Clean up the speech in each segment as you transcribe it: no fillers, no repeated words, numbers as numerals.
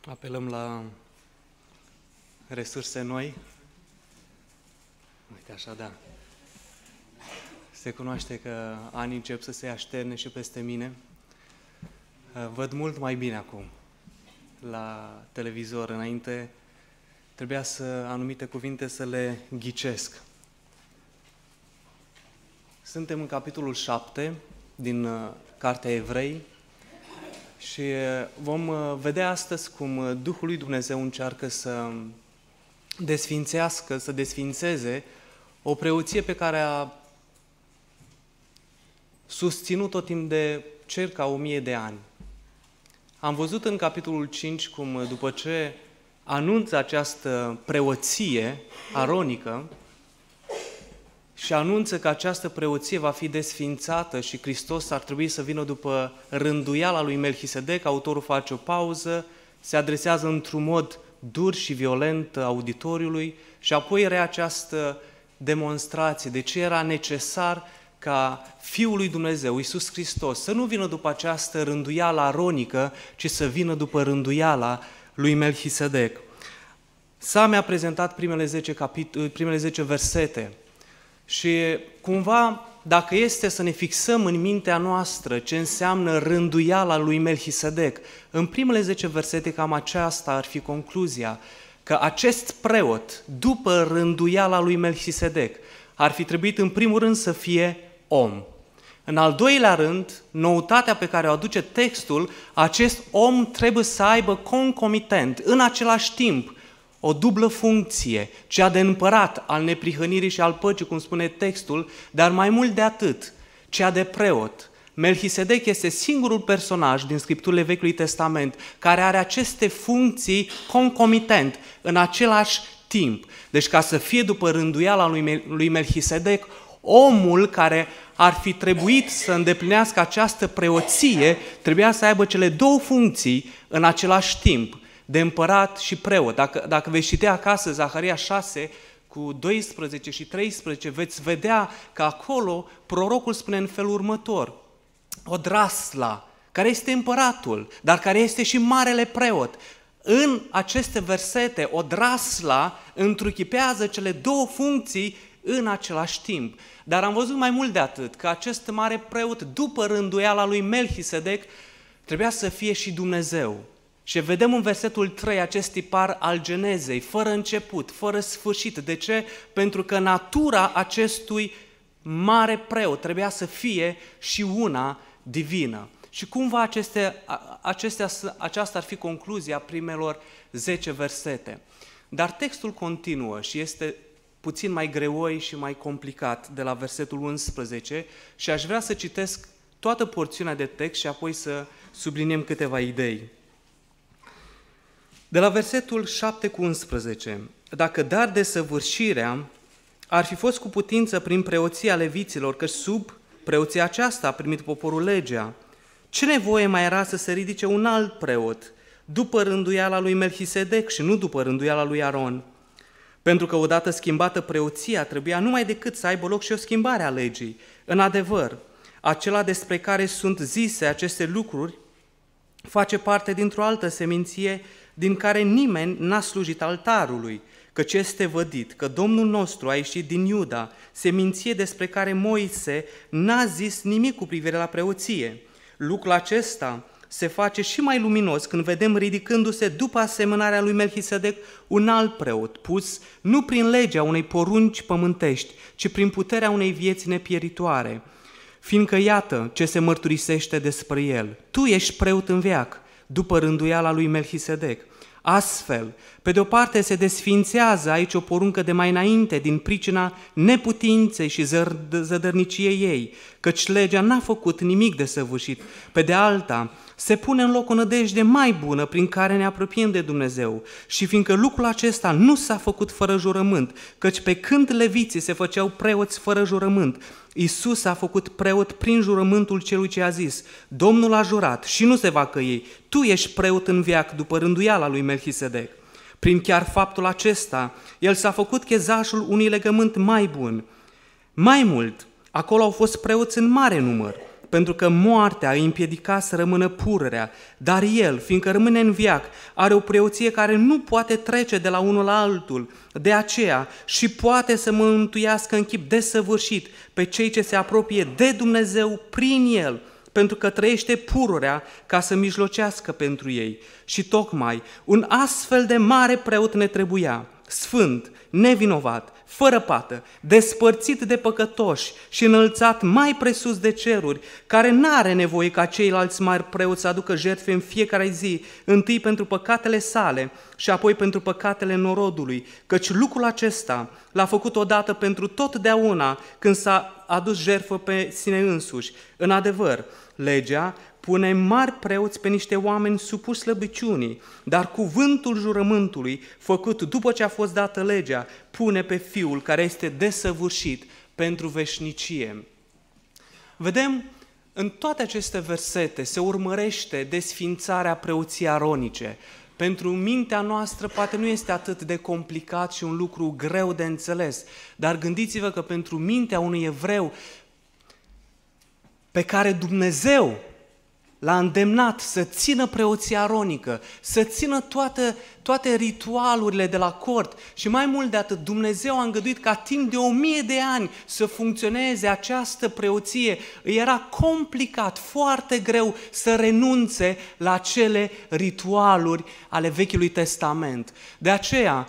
Apelăm la resurse noi. Uite așa, da. Se cunoaște că anii încep să se așterne și peste mine. Văd mult mai bine acum la televizor. Înainte trebuia anumite cuvinte să le ghicesc. Suntem în capitolul 7 din Cartea Evrei și vom vedea astăzi cum Duhul lui Dumnezeu încearcă să desfințească, să desfințeze o preoție pe care a susținut-o timp de circa 1000 de ani. Am văzut în capitolul 5 cum după ce anunță această preoție aronică și anunță că această preoție va fi desfințată și Hristos ar trebui să vină după rânduiala lui Melchisedec, autorul face o pauză, se adresează într-un mod dur și violent auditoriului și apoi era această demonstrație de ce era necesar ca Fiul lui Dumnezeu, Iisus Hristos, să nu vină după această rânduială aronică, ci să vină după rânduiala lui Melchisedec. Sam mi-a prezentat primele 10 versete și cumva, dacă este să ne fixăm în mintea noastră ce înseamnă rânduiala lui Melchisedec, în primele 10 versete cam aceasta ar fi concluzia, că acest preot, după rânduiala lui Melchisedec, ar fi trebuit în primul rând să fie om. În al doilea rând, noutatea pe care o aduce textul, acest om trebuie să aibă concomitent, în același timp, o dublă funcție, cea de împărat al neprihănirii și al păcii, cum spune textul, dar mai mult de atât, cea de preot. Melchisedec este singurul personaj din Scripturile Vechiului Testament care are aceste funcții concomitent, în același timp. Deci ca să fie după rânduiala lui Melchisedec, omul care ar fi trebuit să îndeplinească această preoție, trebuia să aibă cele două funcții în același timp, de împărat și preot. Dacă veți citi acasă Zaharia 6, cu 12 și 13, veți vedea că acolo prorocul spune în felul următor: Odrasla, care este împăratul, dar care este și marele preot. În aceste versete, Odrasla întruchipează cele două funcții în același timp. Dar am văzut mai mult de atât, că acest mare preot, după rânduiala lui Melchisedec, trebuia să fie și Dumnezeu. Și vedem în versetul 3 acest tipar al genezei, fără început, fără sfârșit. De ce? Pentru că natura acestui mare preot trebuia să fie și una divină. Și cumva aceasta ar fi concluzia primelor 10 versete. Dar textul continuă și este puțin mai greoi și mai complicat de la versetul 11 și aș vrea să citesc toată porțiunea de text și apoi să subliniem câteva idei. De la versetul 7 cu 11, dacă dar desăvârșirea ar fi fost cu putință prin preoția leviților, că sub preoția aceasta a primit poporul legea, ce nevoie mai era să se ridice un alt preot, după rânduiala lui Melchisedec și nu după rânduiala lui Aron? Pentru că odată schimbată preoția, trebuia numai decât să aibă loc și o schimbare a legii. În adevăr, acela despre care sunt zise aceste lucruri face parte dintr-o altă seminție din care nimeni n-a slujit altarului, căci este vădit că Domnul nostru a ieșit din Iuda, seminție despre care Moise n-a zis nimic cu privire la preoție. Lucrul acesta se face și mai luminos când vedem ridicându-se după asemănarea lui Melchisedec un alt preot, pus nu prin legea unei porunci pământești, ci prin puterea unei vieți nepieritoare. Fiindcă iată ce se mărturisește despre el: tu ești preot în veac, după rânduiala lui Melchisedec. Astfel, pe de o parte se desfințează aici o poruncă de mai înainte din pricina neputinței și zădărniciei ei, căci legea n-a făcut nimic de săvârșit. Pe de alta, se pune în loc o nădejde mai bună prin care ne apropiem de Dumnezeu. Și fiindcă lucrul acesta nu s-a făcut fără jurământ, căci pe când leviții se făceau preoți fără jurământ, Iisus a făcut preot prin jurământul celui ce a zis: Domnul a jurat și nu se va căi, tu ești preot în veac după rânduiala lui Melchisedec. Prin chiar faptul acesta, el s-a făcut chezașul unui legământ mai bun. Mai mult, acolo au fost preoți în mare număr, pentru că moartea îi împiedica să rămână pururea, dar el, fiindcă rămâne în veac, are o preoție care nu poate trece de la unul la altul, de aceea și poate să mântuiască în chip desăvârșit pe cei ce se apropie de Dumnezeu prin el, pentru că trăiește pururea ca să mijlocească pentru ei. Și tocmai un astfel de mare preot ne trebuia, sfânt, nevinovat, fără pată, despărțit de păcătoși și înălțat mai presus de ceruri, care n-are nevoie ca ceilalți mari preoți să aducă jertfe în fiecare zi, întâi pentru păcatele sale și apoi pentru păcatele norodului, căci lucrul acesta l-a făcut odată pentru totdeauna când s-a adus jertfă pe sine însuși. În adevăr, legea pune mari preoți pe niște oameni supuși slăbiciunii, dar cuvântul jurământului, făcut după ce a fost dată legea, pune pe Fiul care este desăvârșit pentru veșnicie. Vedem, în toate aceste versete se urmărește desfințarea preoției aronice. Pentru mintea noastră poate nu este atât de complicat și un lucru greu de înțeles, dar gândiți-vă că pentru mintea unui evreu pe care Dumnezeu l-a îndemnat să țină preoția aronică, să țină toate ritualurile de la cort și mai mult de atât, Dumnezeu a îngăduit ca timp de 1000 de ani să funcționeze această preoție. Îi era complicat, foarte greu să renunțe la acele ritualuri ale Vechiului Testament. De aceea,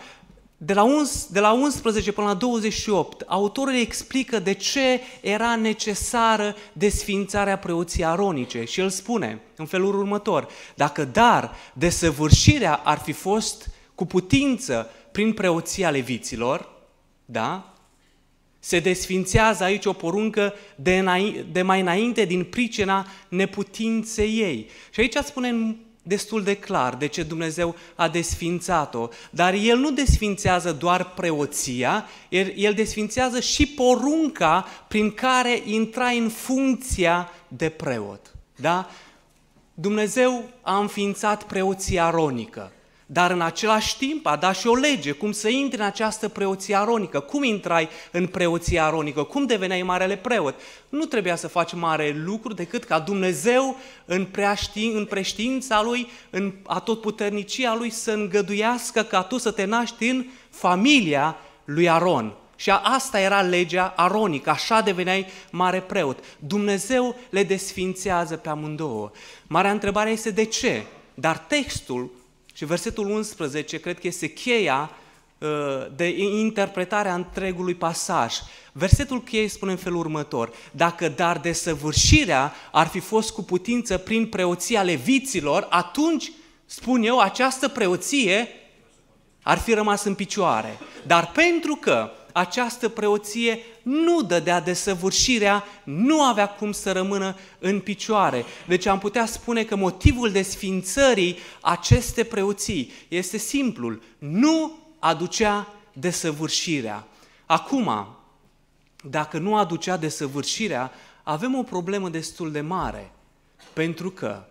de la 11 până la 28, autorul explică de ce era necesară desfințarea preoției aronice și el spune în felul următor: dacă dar desăvârșirea ar fi fost cu putință prin preoția leviților, da? Se desfințează aici o poruncă de mai înainte din pricina neputinței ei. Și aici spune destul de clar de ce Dumnezeu a desfințat-o, dar El nu desfințează doar preoția, El desfințează și porunca prin care intra în funcția de preot. Da? Dumnezeu a înființat preoția aronică, dar în același timp a dat și o lege cum să intri în această preoție aronică. Cum intrai în preoția aronică? Cum deveneai marele preot? Nu trebuia să faci mare lucru decât ca Dumnezeu în preștiința Lui, în atotputernicia Lui să îngăduiască ca tu să te naști în familia lui Aron. Și asta era legea aronică, așa deveneai mare preot. Dumnezeu le desfințează pe amândouă. Marea întrebare este de ce? Dar textul și versetul 11 cred că este cheia de interpretare a întregului pasaj. Versetul cheie spune în felul următor: dacă dar desăvârșirea ar fi fost cu putință prin preoția leviților, atunci, spun eu, această preoție ar fi rămas în picioare. Dar pentru că această preoție nu dădea desăvârșirea, nu avea cum să rămână în picioare. Deci am putea spune că motivul desfințării acestei preoții este simplul: nu aducea desăvârșirea. Acum, dacă nu aducea desăvârșirea, avem o problemă destul de mare, pentru că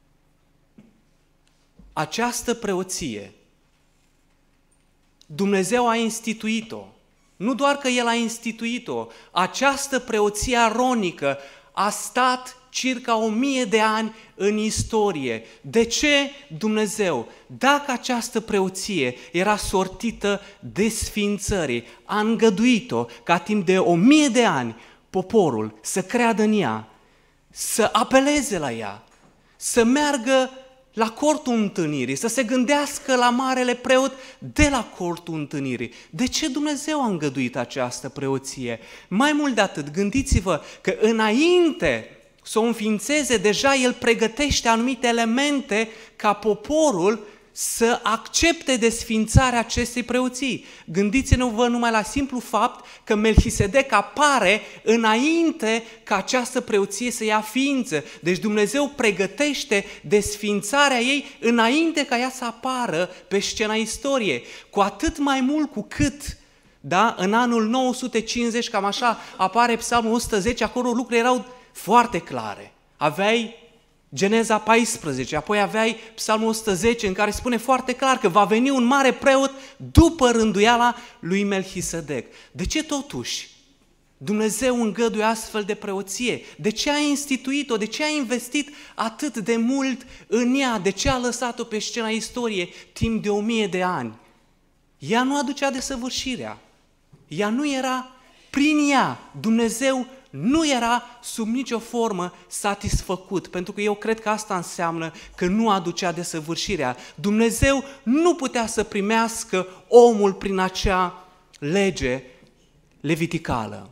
această preoție Dumnezeu a instituit-o. Nu doar că El a instituit-o, această preoție aronică a stat circa 1000 de ani în istorie. De ce Dumnezeu, dacă această preoție era sortită desfințării, a îngăduit-o ca timp de 1000 de ani poporul să creadă în ea, să apeleze la ea, să meargă la cortul întâlnirii, să se gândească la marele preot de la cortul întâlnirii? De ce Dumnezeu a îngăduit această preoție? Mai mult de atât, gândiți-vă că înainte să o înființeze, deja El pregătește anumite elemente ca poporul să accepte desfințarea acestei preoții. Gândiți-vă numai la simplu fapt că Melchisedec apare înainte ca această preoție să ia ființă. Deci Dumnezeu pregătește desfințarea ei înainte ca ea să apară pe scena istoriei. Cu atât mai mult cu cât, da, în anul 950, cam așa, apare Psalmul 110, acolo lucrurile erau foarte clare. Aveai Geneza 14, apoi aveai Psalmul 110 în care spune foarte clar că va veni un mare preot după rânduiala lui Melchisedec. De ce totuși Dumnezeu îngăduie astfel de preoție? De ce a instituit-o? De ce a investit atât de mult în ea? De ce a lăsat-o pe scena istoriei timp de 1000 de ani? Ea nu aducea desăvârșirea. Ea nu era prin ea. Dumnezeu nu era sub nicio formă satisfăcut, pentru că eu cred că asta înseamnă că nu aducea desăvârșirea. Dumnezeu nu putea să primească omul prin acea lege leviticală.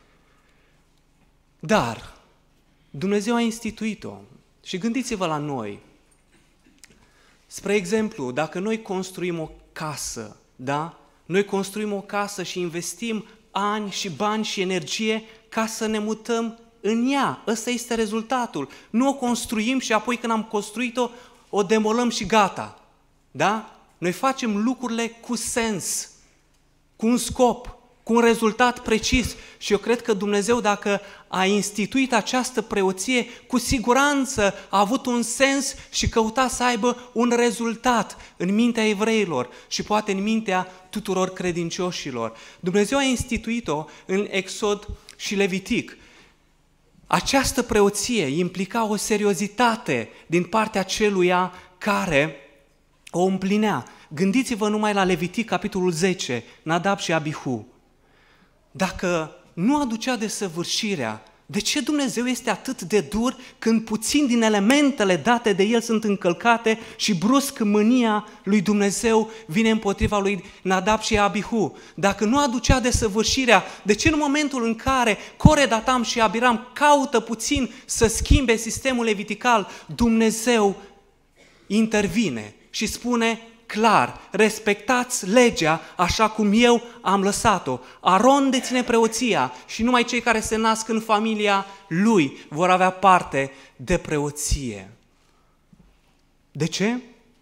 Dar Dumnezeu a instituit-o și gândiți-vă la noi. Spre exemplu, dacă noi construim o casă, da? Noi construim o casă și investim ani și bani și energie ca să ne mutăm în ea. Ăsta este rezultatul. Nu o construim și apoi când am construit-o, o demolăm și gata. Da? Noi facem lucrurile cu sens, cu un scop, cu un rezultat precis. Și eu cred că Dumnezeu, dacă a instituit această preoție, cu siguranță a avut un sens și căuta să aibă un rezultat în mintea evreilor și poate în mintea tuturor credincioșilor. Dumnezeu a instituit-o în Exod și Levitic. Această preoție implica o seriozitate din partea celuia care o împlinea. Gândiți-vă numai la Levitic, capitolul 10, Nadab și Abihu. Dacă nu aducea desăvârșirea, de ce Dumnezeu este atât de dur când puțin din elementele date de El sunt încălcate și brusc mânia lui Dumnezeu vine împotriva lui Nadab și Abihu? Dacă nu aducea desăvârșirea, de ce în momentul în care Core, Datam și Abiram caută puțin să schimbe sistemul levitical, Dumnezeu intervine și spune clar, respectați legea așa cum eu am lăsat-o. Aron deține preoția și numai cei care se nasc în familia lui vor avea parte de preoție. De ce?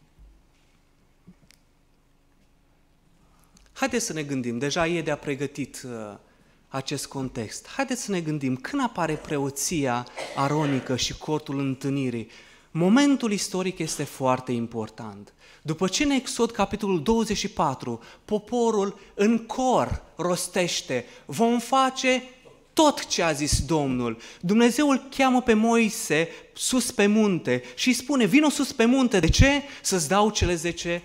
Haideți să ne gândim, deja Ede a pregătit acest context. Haideți să ne gândim, când apare preoția aronică și cortul întâlnirii? Momentul istoric este foarte important. După ce în Exod, capitolul 24, poporul în cor rostește, vom face tot ce a zis Domnul. Dumnezeu îl cheamă pe Moise sus pe munte și îi spune, vino sus pe munte. De ce? Să-ți dau cele 10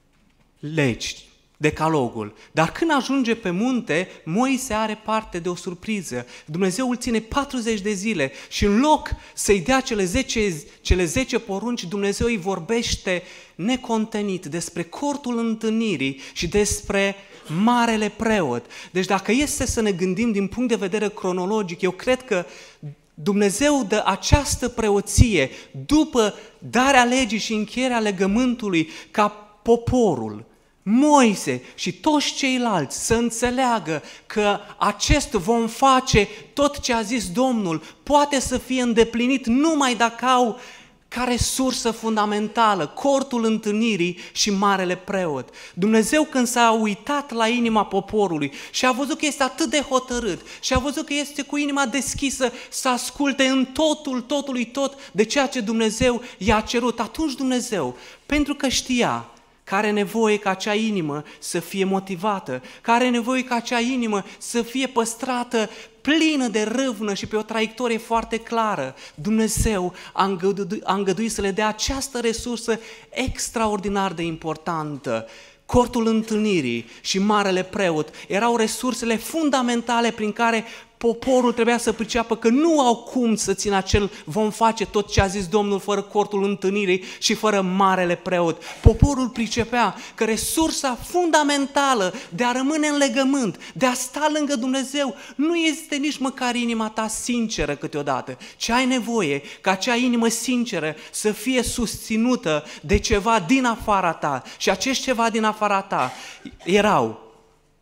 legi, decalogul. Dar când ajunge pe munte, Moise are parte de o surpriză. Dumnezeu îl ține 40 de zile și în loc să-i dea cele 10 porunci, Dumnezeu îi vorbește necontenit despre cortul întâlnirii și despre marele preot. Deci dacă este să ne gândim din punct de vedere cronologic, eu cred că Dumnezeu dă această preoție după darea legii și încheierea legământului ca poporul, Moise și toți ceilalți să înțeleagă că acest vom face tot ce a zis Domnul poate să fie îndeplinit numai dacă au ca resursă fundamentală cortul întâlnirii și marele preot. Dumnezeu când s-a uitat la inima poporului și a văzut că este atât de hotărât și a văzut că este cu inima deschisă să asculte în totului tot de ceea ce Dumnezeu i-a cerut, atunci Dumnezeu, pentru că știa că are nevoie ca acea inimă să fie motivată, că are nevoie ca acea inimă să fie păstrată plină de râvnă și pe o traiectorie foarte clară. Dumnezeu a îngăduit să le dea această resursă extraordinar de importantă. Cortul întâlnirii și marele preot erau resursele fundamentale prin care poporul trebuia să priceapă că nu au cum să țină acel vom face tot ce a zis Domnul fără cortul întâlnirii și fără marele preot. Poporul pricepea că resursa fundamentală de a rămâne în legământ, de a sta lângă Dumnezeu, nu este nici măcar inima ta sinceră câteodată, ci ai nevoie ca acea inimă sinceră să fie susținută de ceva din afara ta. Și acest ceva din afara ta erau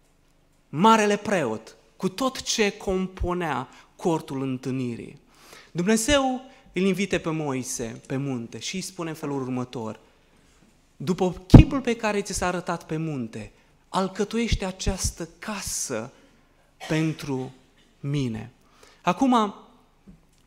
marele preot, cu tot ce compunea cortul întâlnirii. Dumnezeu îl invite pe Moise pe munte și îi spune în felul următor: după chipul pe care ți s-a arătat pe munte, alcătuiește această casă pentru mine. Acum,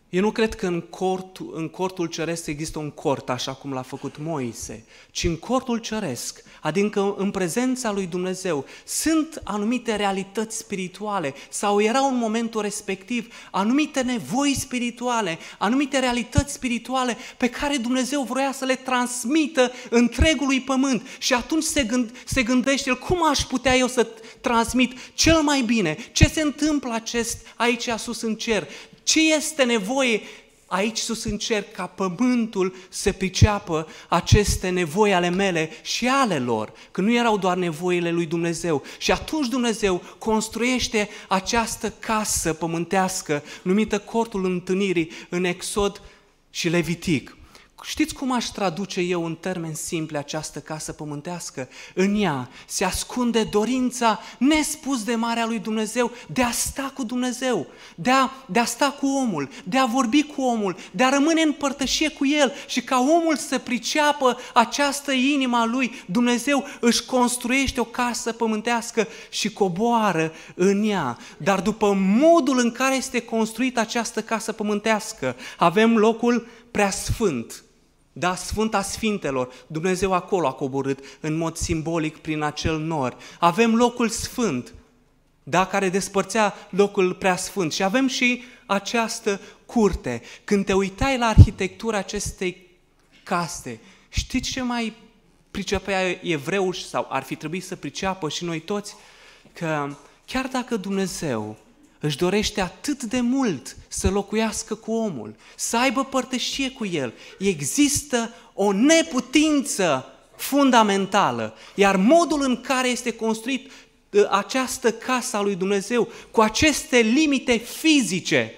Eu nu cred că în cortul ceresc există un cort, așa cum l-a făcut Moise, ci în cortul ceresc, adică în prezența lui Dumnezeu, sunt anumite realități spirituale sau erau în momentul respectiv anumite nevoi spirituale, anumite realități spirituale pe care Dumnezeu vroia să le transmită întregului pământ. Și atunci se gândește el, cum aș putea eu să transmit cel mai bine? Ce se întâmplă aici sus în cer? Ce este nevoie aici sus în cer ca pământul să priceapă aceste nevoi ale mele și ale lor, că nu erau doar nevoile lui Dumnezeu. Și atunci Dumnezeu construiește această casă pământească numită cortul întâlnirii în Exod și Levitic. Știți cum aș traduce eu în termeni simple această casă pământească? În ea se ascunde dorința nespus de mare a lui Dumnezeu de a sta cu Dumnezeu, de a sta cu omul, de a vorbi cu omul, de a rămâne în părtășie cu el și ca omul să priceapă această inimă a lui. Dumnezeu își construiește o casă pământească și coboară în ea. Dar după modul în care este construită această casă pământească, avem locul preasfânt. Da, Sfânta Sfintelor, Dumnezeu acolo a coborât în mod simbolic prin acel nor. Avem locul sfânt, da, care despărțea locul preasfânt și avem și această curte. Când te uitai la arhitectura acestei case, știți ce mai pricepea evreul sau ar fi trebuit să priceapă și noi toți? Că chiar dacă Dumnezeu își dorește atât de mult să locuiască cu omul, să aibă părtășie cu el, există o neputință fundamentală, iar modul în care este construit această casă a lui Dumnezeu, cu aceste limite fizice,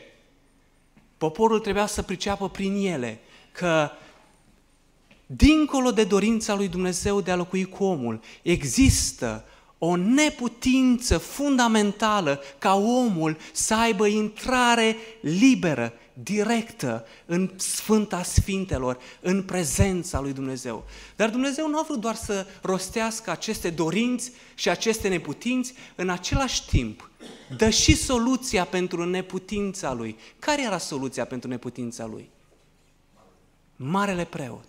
poporul trebuia să priceapă prin ele că dincolo de dorința lui Dumnezeu de a locui cu omul, există o neputință fundamentală ca omul să aibă intrare liberă, directă în Sfânta Sfintelor, în prezența lui Dumnezeu. Dar Dumnezeu nu a vrut doar să rostească aceste dorinți și aceste neputinți, în același timp dă și soluția pentru neputința lui. Care era soluția pentru neputința lui? Marele preot.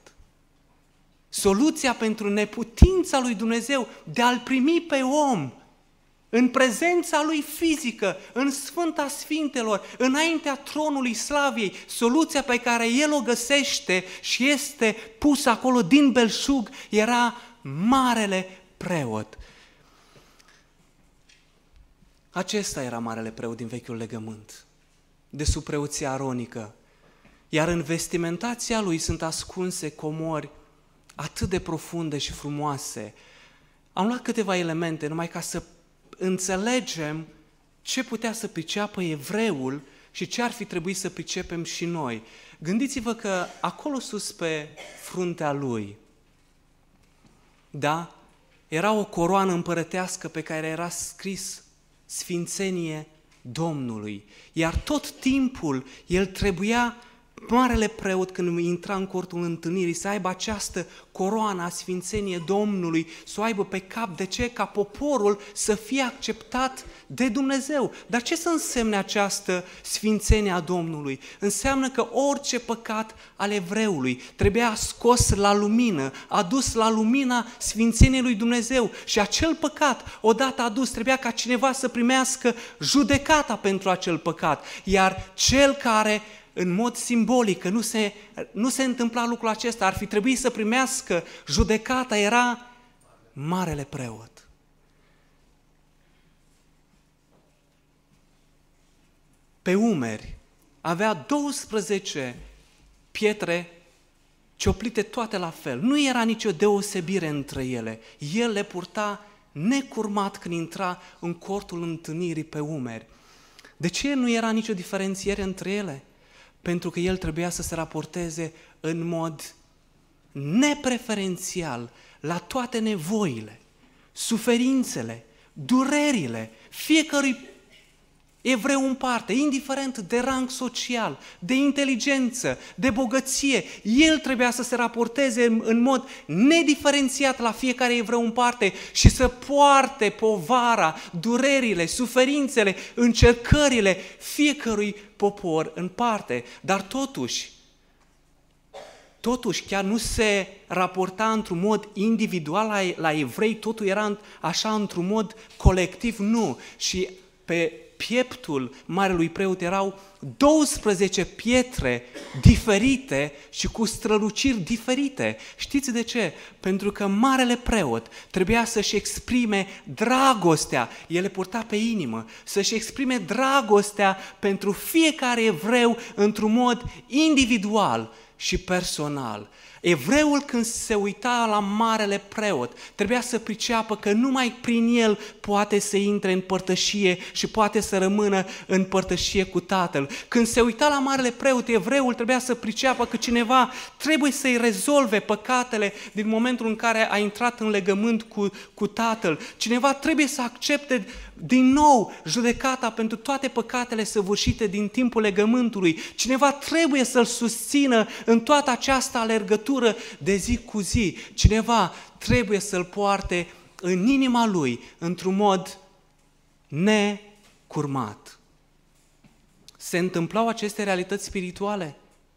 Soluția pentru neputința lui Dumnezeu de a-L primi pe om în prezența lui fizică, în Sfânta Sfintelor, înaintea tronului Slaviei, soluția pe care El o găsește și este pusă acolo din belșug, era Marele Preot. Acesta era Marele Preot din Vechiul Legământ, de sub preoția aronică, iar în vestimentația lui sunt ascunse comori atât de profunde și frumoase. Am luat câteva elemente numai ca să înțelegem ce putea să priceapă evreul și ce ar fi trebuit să pricepem și noi. Gândiți-vă că acolo sus pe fruntea lui, da, era o coroană împărătească pe care era scris Sfințenie Domnului, iar tot timpul el trebuia, Marele Preot, când intra în cortul întâlnirii, să aibă această coroană a Sfințenie Domnului, să o aibă pe cap. De ce? Ca poporul să fie acceptat de Dumnezeu. Dar ce să însemne această Sfințenie a Domnului? Înseamnă că orice păcat al evreului trebuia scos la lumină, adus la lumina Sfințeniei lui Dumnezeu. Și acel păcat, odată adus, trebuia ca cineva să primească judecata pentru acel păcat. Iar cel care în mod simbolic, că nu se întâmpla lucrul acesta, ar fi trebuit să primească judecata, era Marele Preot. Pe umeri avea 12 pietre cioplite toate la fel. Nu era nicio deosebire între ele. El le purta necurmat când intra în cortul întâlnirii pe umeri. De ce nu era nicio diferențiere între ele? Pentru că el trebuia să se raporteze în mod nepreferențial la toate nevoile, suferințele, durerile fiecărui Evreu în parte, indiferent de rang social, de inteligență, de bogăție, el trebuia să se raporteze în mod nediferențiat la fiecare evreu în parte și să poarte povara, durerile, suferințele, încercările fiecărui popor în parte. Dar totuși chiar nu se raporta într-un mod individual la evrei, totul era așa într-un mod colectiv, nu. Și pe pieptul marelui preot erau 12 pietre diferite și cu străluciri diferite. Știți de ce? Pentru că marele preot trebuia să-și exprime dragostea, el le purta pe inimă, să-și exprime dragostea pentru fiecare evreu într-un mod individual și personal. Evreul, când se uita la marele preot, trebuia să priceapă că numai prin el poate să intre în părtășie și poate să rămână în părtășie cu Tatăl. Când se uita la marele preot, evreul trebuia să priceapă că cineva trebuie să-i rezolve păcatele din momentul în care a intrat în legământ cu Tatăl. Cineva trebuie să accepte din nou judecata pentru toate păcatele săvârșite din timpul legământului. Cineva trebuie să-l susțină în toată această alergătură de zi cu zi. Cineva trebuie să-l poarte în inima lui într-un mod necurmat. Se întâmplau aceste realități spirituale?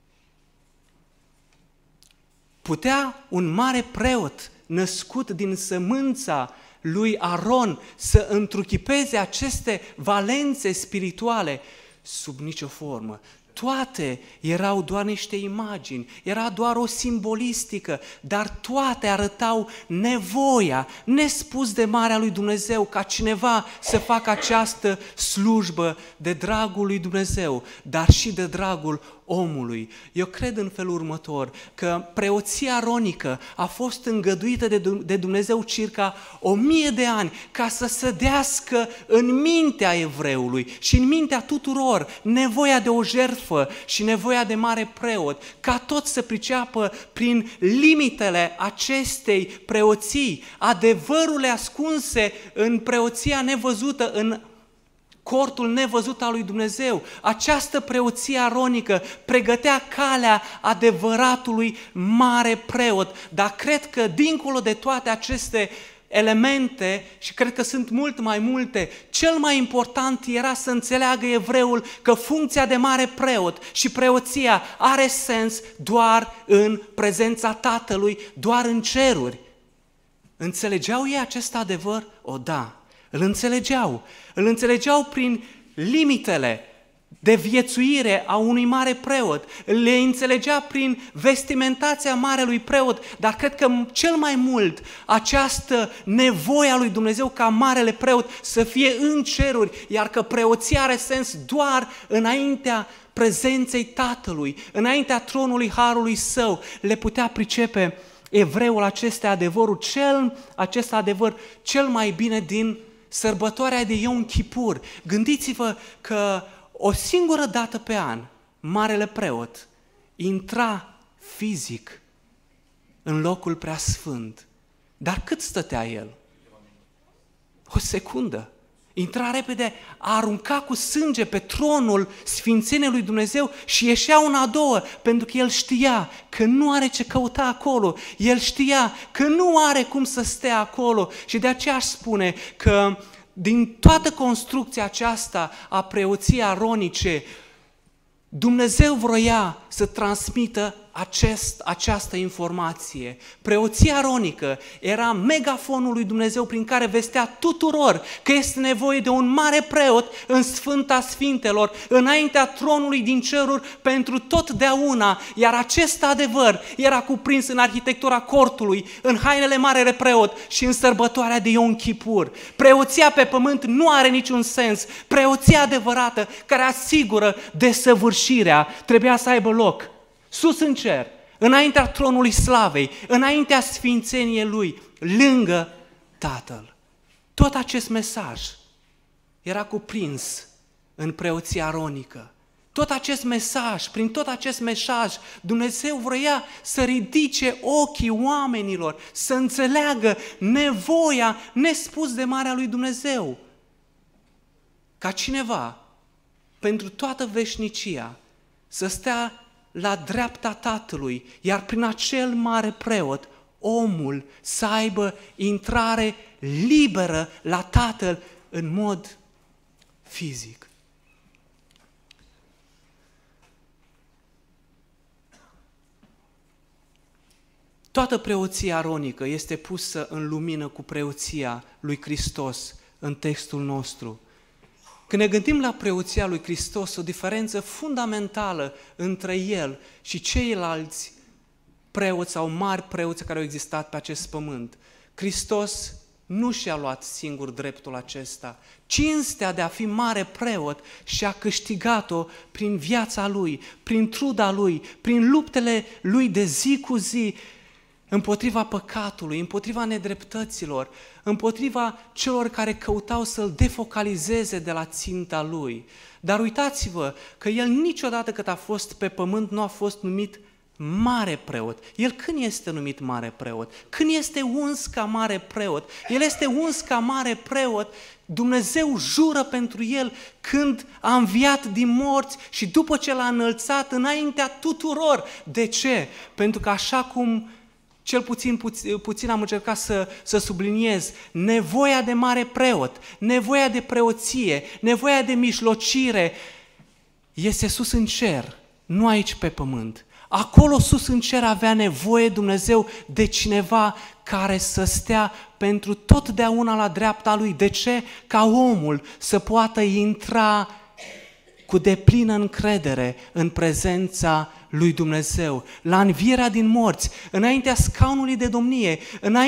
Putea un mare preot născut din sămânța lui Aron să întruchipeze aceste valențe spirituale? Sub nicio formă. Toate erau doar niște imagini, era doar o simbolistică, dar toate arătau nevoia nespus de mare a lui Dumnezeu ca cineva să facă această slujbă de dragul lui Dumnezeu, dar și de dragul omului. Eu cred în felul următor, că preoția aronică a fost îngăduită de Dumnezeu circa 1000 de ani ca să sădească în mintea evreului și în mintea tuturor nevoia de o jertfă și nevoia de mare preot, ca tot să priceapă prin limitele acestei preoții, adevărurile ascunse în preoția nevăzută, în cortul nevăzut al lui Dumnezeu. Această preoție aronică pregătea calea adevăratului mare preot, dar cred că dincolo de toate aceste elemente, și cred că sunt mult mai multe, cel mai important era să înțeleagă evreul că funcția de mare preot și preoția are sens doar în prezența Tatălui, doar în ceruri. Înțelegeau ei acest adevăr? O, da, îl înțelegeau. Îl înțelegeau prin limitele de viețuire a unui mare preot, le înțelegea prin vestimentația marelui preot, dar cred că cel mai mult această nevoie a lui Dumnezeu ca marele preot să fie în ceruri, iar că preoția are sens doar înaintea prezenței Tatălui, înaintea tronului harului său, le putea pricepe evreul acest adevăr cel mai bine din sărbătoarea de Iom Kipur. Gândiți-vă că o singură dată pe an, marele preot intra fizic în locul preasfânt. Dar cât stătea el? O secundă. Intra repede, a arunca cu sânge pe tronul sfințeniei lui Dumnezeu și ieșea una a doua, pentru că el știa că nu are ce căuta acolo. El știa că nu are cum să stea acolo și de aceea aș spune că din toată construcția aceasta a preoției aronice, Dumnezeu vroia să transmită această informație. Preoția aronică era megafonul lui Dumnezeu prin care vestea tuturor că este nevoie de un mare preot în Sfânta Sfintelor, înaintea tronului din ceruri pentru totdeauna, iar acest adevăr era cuprins în arhitectura cortului, în hainele marele preot și în sărbătoarea de Iom Kipur. Preoția pe pământ nu are niciun sens. Preoția adevărată care asigură desăvârșirea trebuia să aibă loc sus în cer, înaintea tronului slavei, înaintea sfințeniei Lui, lângă Tatăl. Tot acest mesaj era cuprins în preoția aronică. Tot acest mesaj, prin tot acest mesaj, Dumnezeu vroia să ridice ochii oamenilor, să înțeleagă nevoia nespus de mare a lui Dumnezeu. Ca cineva pentru toată veșnicia să stea la dreapta Tatălui, iar prin acel mare preot, omul să aibă intrare liberă la Tatăl în mod fizic. Toată preoția aronică este pusă în lumină cu preoția lui Hristos în textul nostru. Când ne gândim la preoția lui Hristos, o diferență fundamentală între el și ceilalți preoți sau mari preoți care au existat pe acest pământ. Hristos nu și-a luat singur dreptul acesta. Cinstea de a fi mare preot și-a câștigat-o prin viața lui, prin truda lui, prin luptele lui de zi cu zi, împotriva păcatului, împotriva nedreptăților, împotriva celor care căutau să-l defocalizeze de la ținta lui. Dar uitați-vă că el niciodată cât a fost pe pământ nu a fost numit mare preot. El când este numit mare preot? Când este uns ca mare preot? El este uns ca mare preot, Dumnezeu jură pentru el când a înviat din morți și după ce l-a înălțat înaintea tuturor. De ce? Pentru că așa cum cel puțin am încercat să subliniez, nevoia de mare preot, nevoia de preoție, nevoia de mijlocire este sus în cer, nu aici pe pământ. Acolo sus în cer avea nevoie Dumnezeu de cineva care să stea pentru totdeauna la dreapta lui. De ce? Ca omul să poată intra cu deplină încredere în prezența lui Dumnezeu, la învierea din morți, înaintea scaunului de domnie,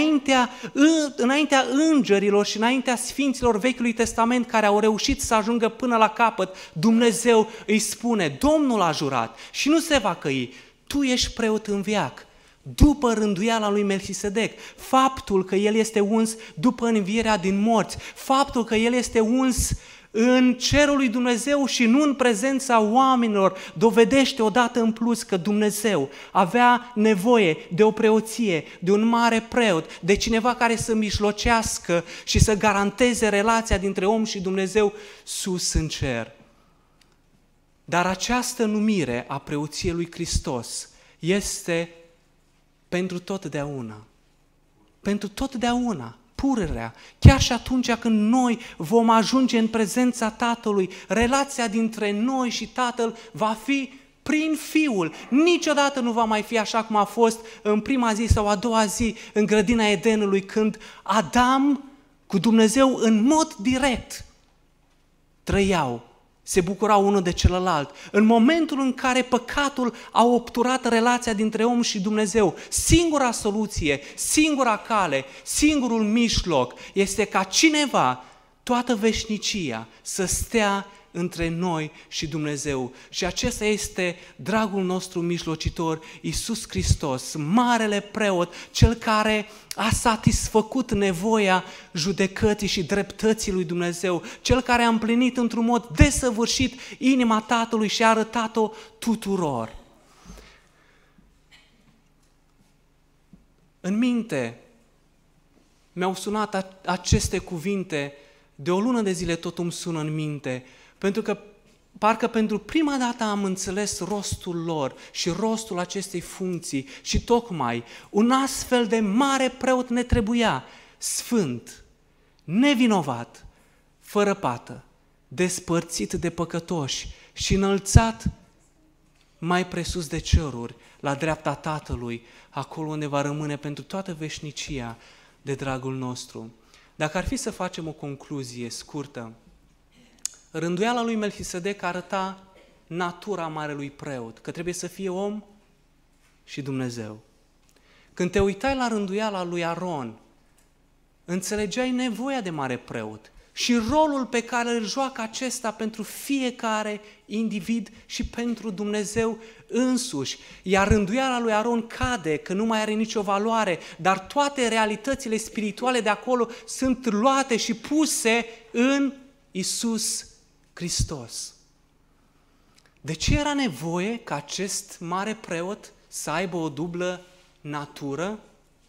înaintea îngerilor și înaintea sfinților Vechiului Testament care au reușit să ajungă până la capăt, Dumnezeu îi spune, Domnul a jurat și nu se va căi, tu ești preot în veac, după rânduiala lui Melchisedec, faptul că el este uns după învierea din morți, faptul că el este uns în cerul lui Dumnezeu și nu în prezența oamenilor, dovedește odată în plus că Dumnezeu avea nevoie de o preoție, de un mare preot, de cineva care să mijlocească și să garanteze relația dintre om și Dumnezeu sus în cer. Dar această numire a preoției lui Hristos este pentru totdeauna. Pentru totdeauna. Pururea, chiar și atunci când noi vom ajunge în prezența Tatălui, relația dintre noi și Tatăl va fi prin Fiul. Niciodată nu va mai fi așa cum a fost în prima zi sau a doua zi în grădina Edenului, când Adam cu Dumnezeu în mod direct trăiau, se bucurau unul de celălalt. În momentul în care păcatul a obturat relația dintre om și Dumnezeu, singura soluție, singura cale, singurul mijloc este ca cineva, toată veșnicia, să stea între noi și Dumnezeu. Și acesta este dragul nostru mijlocitor, Iisus Hristos, marele preot, cel care a satisfăcut nevoia judecății și dreptății lui Dumnezeu, cel care a împlinit într-un mod desăvârșit inima Tatălui și a arătat-o tuturor. În minte mi-au sunat aceste cuvinte, de o lună de zile tot îmi sună în minte, pentru că parcă pentru prima dată am înțeles rostul lor și rostul acestei funcții și tocmai un astfel de mare preot ne trebuia, sfânt, nevinovat, fără pată, despărțit de păcătoși și înălțat mai presus de ceruri, la dreapta Tatălui, acolo unde va rămâne pentru toată veșnicia de dragul nostru. Dacă ar fi să facem o concluzie scurtă, rânduiala lui Melchisedec arăta natura marelui preot, că trebuie să fie om și Dumnezeu. Când te uitai la rânduiala lui Aron, înțelegeai nevoia de mare preot și rolul pe care îl joacă acesta pentru fiecare individ și pentru Dumnezeu însuși. Iar rânduiala lui Aron cade, că nu mai are nicio valoare, dar toate realitățile spirituale de acolo sunt luate și puse în Iisus Hristos. De ce era nevoie ca acest mare preot să aibă o dublă natură?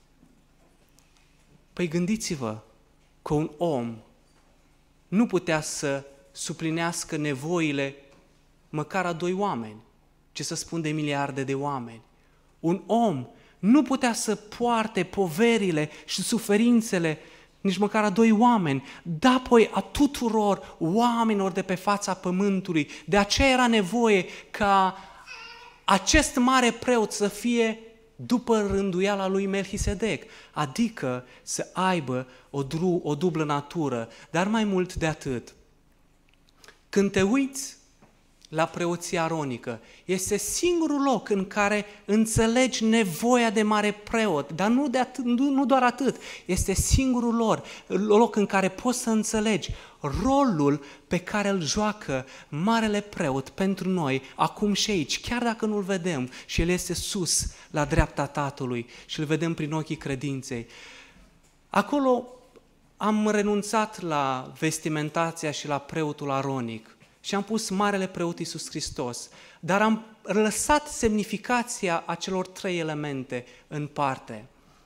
Păi gândiți-vă că un om nu putea să suplinească nevoile măcar a 2 oameni, ce să spun de miliarde de oameni. Un om nu putea să poarte poverile și suferințele nici măcar a 2 oameni, dar apoi a tuturor oamenilor de pe fața pământului. De aceea era nevoie ca acest mare preot să fie după rânduiala lui Melchisedec, adică să aibă o dublă natură, dar mai mult de atât. Când te uiți la preoția aronică, este singurul loc în care înțelegi nevoia de mare preot, dar nu doar atât, este singurul loc în care poți să înțelegi rolul pe care îl joacă marele preot pentru noi, acum și aici, chiar dacă nu-l vedem și el este sus la dreapta Tatălui și îl vedem prin ochii credinței. Acolo am renunțat la vestimentația și la preotul aronic și am pus marele preot Iisus Hristos, dar am lăsat semnificația acelor 3 elemente în parte.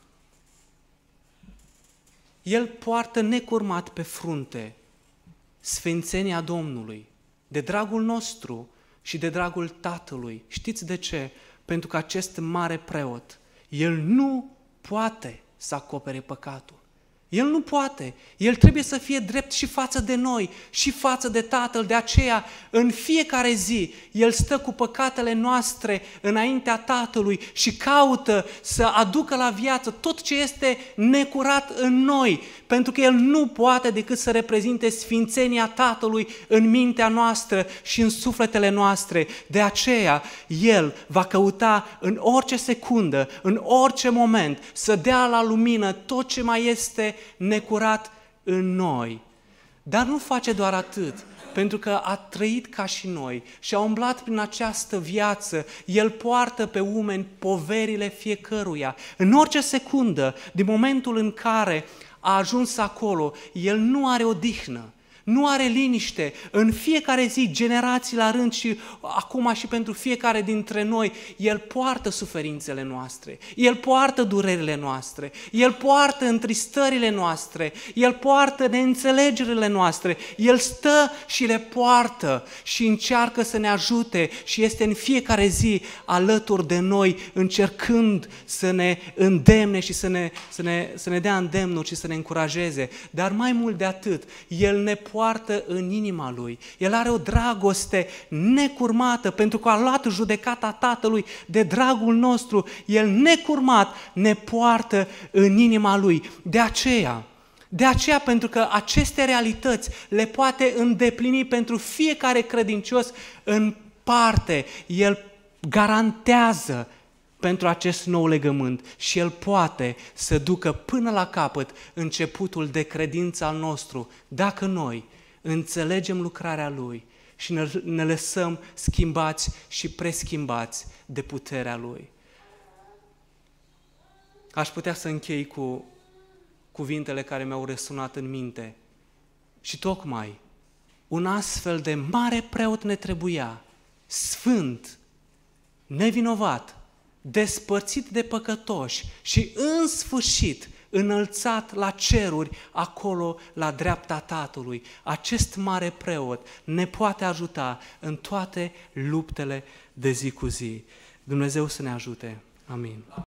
El poartă necurmat pe frunte sfințenia Domnului, de dragul nostru și de dragul Tatălui. Știți de ce? Pentru că acest mare preot, el nu poate să acopere păcatul. El nu poate. El trebuie să fie drept și față de noi, și față de Tatăl. De aceea, în fiecare zi, El stă cu păcatele noastre înaintea Tatălui și caută să aducă la viață tot ce este necurat în noi, pentru că El nu poate decât să reprezinte sfințenia Tatălui în mintea noastră și în sufletele noastre. De aceea, El va căuta în orice secundă, în orice moment, să dea la lumină tot ce mai este necurat în noi. Dar nu face doar atât, pentru că a trăit ca și noi și a umblat prin această viață. El poartă pe umeni poverile fiecăruia. În orice secundă, din momentul în care a ajuns acolo, el nu are odihnă, nu are liniște. În fiecare zi, generații la rând și acum și pentru fiecare dintre noi, El poartă suferințele noastre, El poartă durerile noastre, El poartă întristările noastre, El poartă neînțelegerile noastre, El stă și le poartă și încearcă să ne ajute și este în fiecare zi alături de noi, încercând să ne îndemne și să ne dea îndemnuri și să ne încurajeze. Dar mai mult de atât, El ne poartă în inima Lui. El are o dragoste necurmată pentru că a luat judecata Tatălui de dragul nostru. El necurmat ne poartă în inima Lui. De aceea, pentru că aceste realități le poate îndeplini pentru fiecare credincios în parte, El garantează pentru acest nou legământ și El poate să ducă până la capăt începutul de credință al nostru, dacă noi înțelegem lucrarea Lui și ne lăsăm schimbați și preschimbați de puterea Lui. Aș putea să închei cu cuvintele care mi-au răsunat în minte. Și tocmai un astfel de mare preot ne trebuia, sfânt, nevinovat, despărțit de păcătoși și în sfârșit înălțat la ceruri, acolo la dreapta Tatălui. Acest mare preot ne poate ajuta în toate luptele de zi cu zi. Dumnezeu să ne ajute. Amin.